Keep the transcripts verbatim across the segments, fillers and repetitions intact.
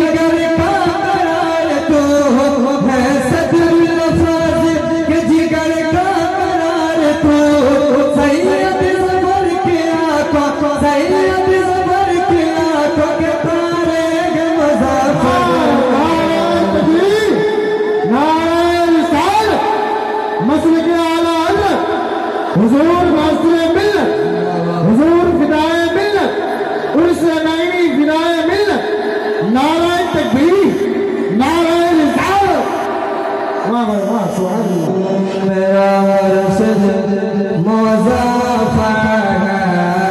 जिगर का करार तो है सदरुल अल्फाज के जिगर का करार तो सैयद ज़फ़र के आका सैयद ज़फ़र के आका के तारे के मुज़फ़्फ़र मसलक आला हज़रत हुज़ूर वासिले मिल्लत हुज़ूर फिदाए मिल्लत उर्स नईनी फिदाए मिल्लत नाराए तकबीर नाराए रिसालत। वाह वाह वाह सुभान अल्लाह। मेरा मुर्शिद मुज़फ़्फ़र है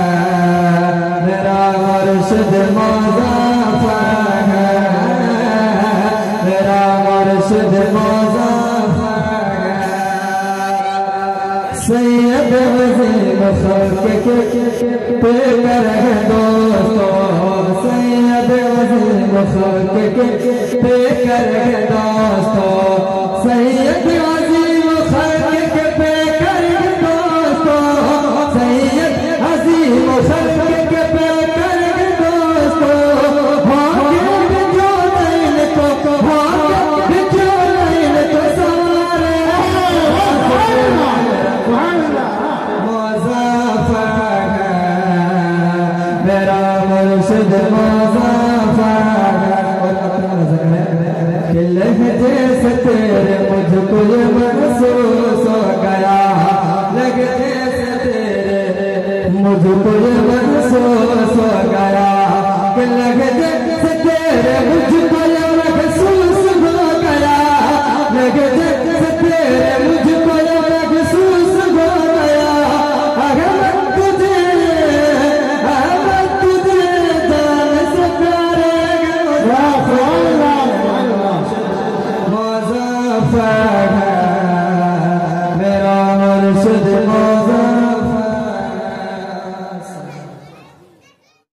मेरा मुर्शिद मुज़फ़्फ़र है मेरा मुर्शिद मुज़फ़्फ़र है सैयद वज़ीर खल्क़ के पेकर है दोस्तों सैयद वज़ीर खल्क़ के पेकर है दोस्तों सैयद वज़ीर खल्क़ के पेकर है दोस्तों सैयद अज़ीम खल्क़ के पेकर है दोस्तों भाग्य जो नैन को भाग्य जो नैन को सारे मुज़फ़्फ़र है मेरा मुर्शिद मुज़फ़्फ़र है कि लहजे से तेरे मुझको ये महसूस हो गया लहजे से तेरे मुझको ये महसूस हो गया कि लहजे से तेरे मुझको ये महसूस हो गया लहजे से तेरे मुझको ये महसूस हो गया अगर मैं तुझे अगर तुझे जान से प्यारे मुज़फ़्फ़र है